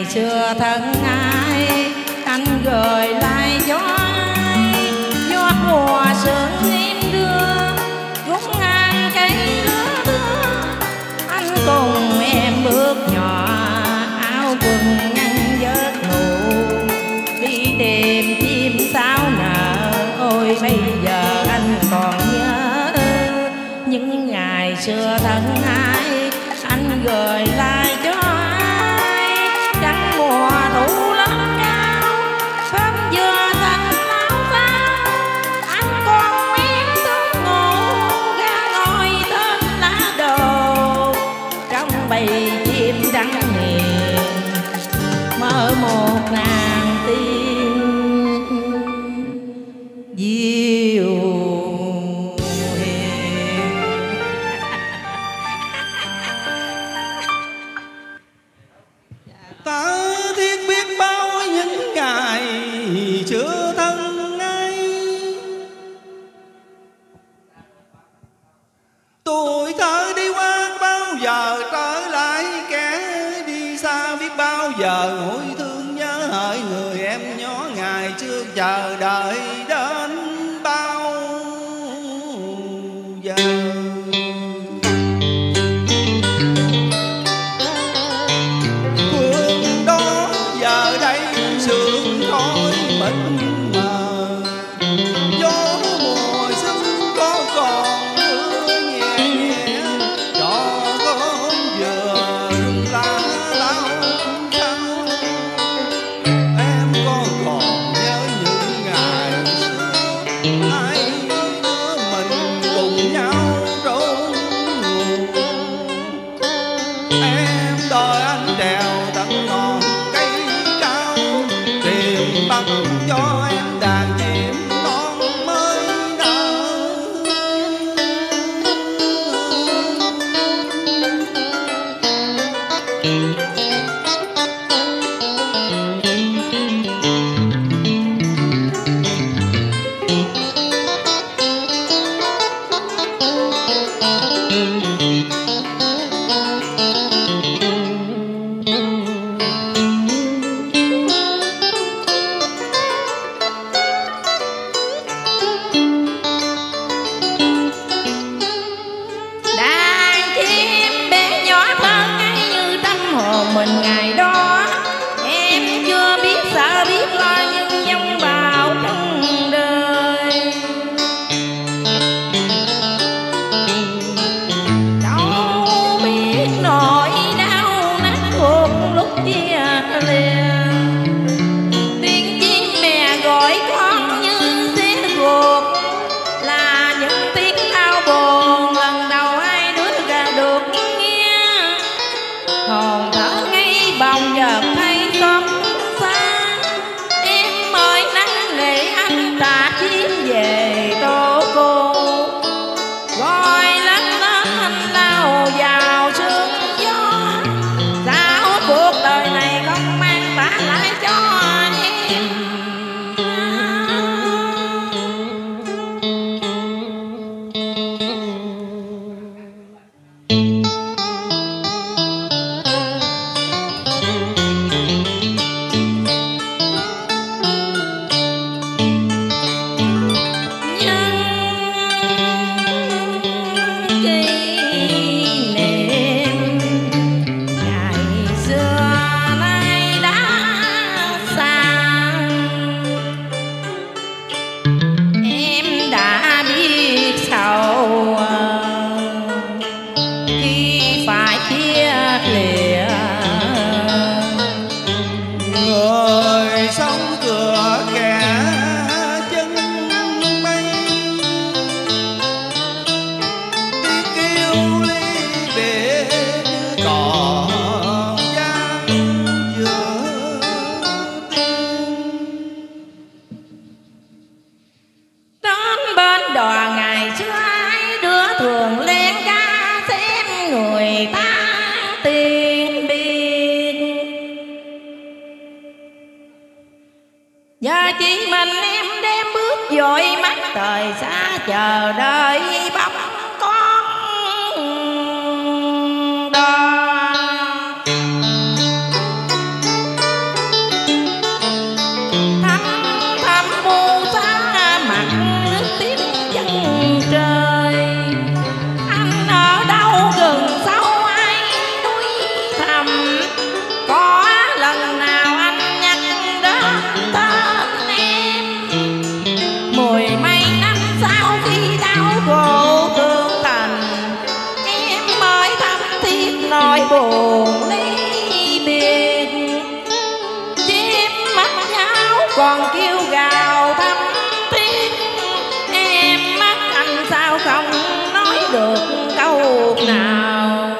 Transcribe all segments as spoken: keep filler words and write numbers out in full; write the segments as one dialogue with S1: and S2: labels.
S1: xưa thân ai anh gửi lại gió ai, gió mùa sương em đưa gút ngang cây lứa đưa, anh cùng em bước nhỏ áo quần ngăn giấc ngủ, đi tìm chim sáo nở. Ôi bây giờ anh còn nhớ những ngày xưa thân ai anh gửi lại cho ai, trắng mùa thu lớn cao khóm dừa xanh lao phao, anh còn miếng thức ngủ ra ngồi tên lá đồ trong bầy chim trắng hiền mơ một nàng tiên diệu hiền.
S2: Ta thiết biết bao những ngày chưa thân ai, tuổi thơ đi qua bao giờ trở lại, kẻ đi xa biết bao giờ hối thương nhớ hỡi người em nhỏ ngày trước chờ đợi đến bao giờ. Phương đó giờ đây sương khói mịt mờ, gió mùa xuân có còn mưa nhẹ nhẹ, cho con vừa rừng lá lao sao. Em có còn nhớ những ngày xưa hai đứa mình cùng nhau trốn ngủ, em đòi anh trèo tận ngọn cây cao, tìm bắt cho em đàn chim non mới nở.
S1: Đàn chim bé nhỏ thơ ngây như tâm hồn mình ngày đó, em chưa biết sợ biết lo nhưng dông bão trong đời. Đâu biết nỗi đau nát ruột lúc chia lìa, tiếng chim mẹ gọi con như xé ruột, là những tiếng đau buồn lần đầu hai đứa ra được nghe. Hồn thở ngay bồng giờ thấy xóm xa, em ơi nắng nỉ anh ta chim về tô cô, gọi lắng lớn anh lao vào sương gió. Sao cuộc đời này không mang ta lại cho em.
S2: Người sống cửa kẻ chân mây, đi kêu ly biệt còn gian giữa tim.
S1: Đến bên đò ngày xưa ai đứa thường lên ca xem người ta tiền biệt, giờ chỉ mình em đem bước dội mắt thời xa chờ đợi bóng con đò. buồn ly biệt, chim mắt nhau còn kêu gào thắm thiết. Em mắt anh sao không nói được câu nào.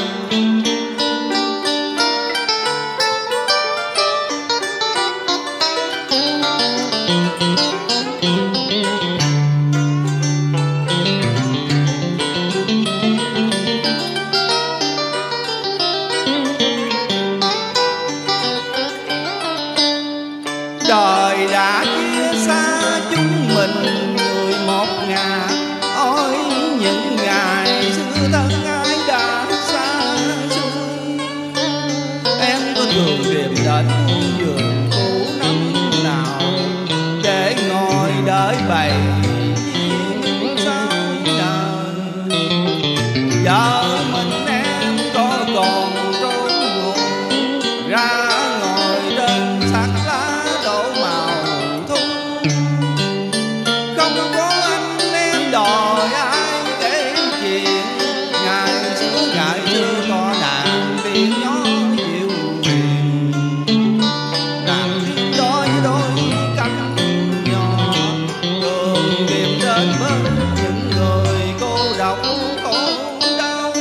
S2: Đời đã chia xa chúng mình người một ngà. Ôi những ngày xưa thân ai đã xa xôi. Em có thường tìm đến khu vườn cũ năm nào để ngồi đợi bầy chim say nở. Giờ mình em có còn trốn ngủ ra ngồi trên xác lá đổ màu thu. Không có anh em đòi ai kể chuyện ngày xưa ngày xưa có nàng tiếng gió dịu hiền. Nàng tiếng đôi đôi cánh nhỏ đường tìm đến bên những người cô độc khổ đau.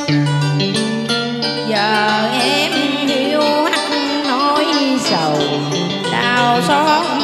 S1: Giờ em hiu hắt nói sầu đau xót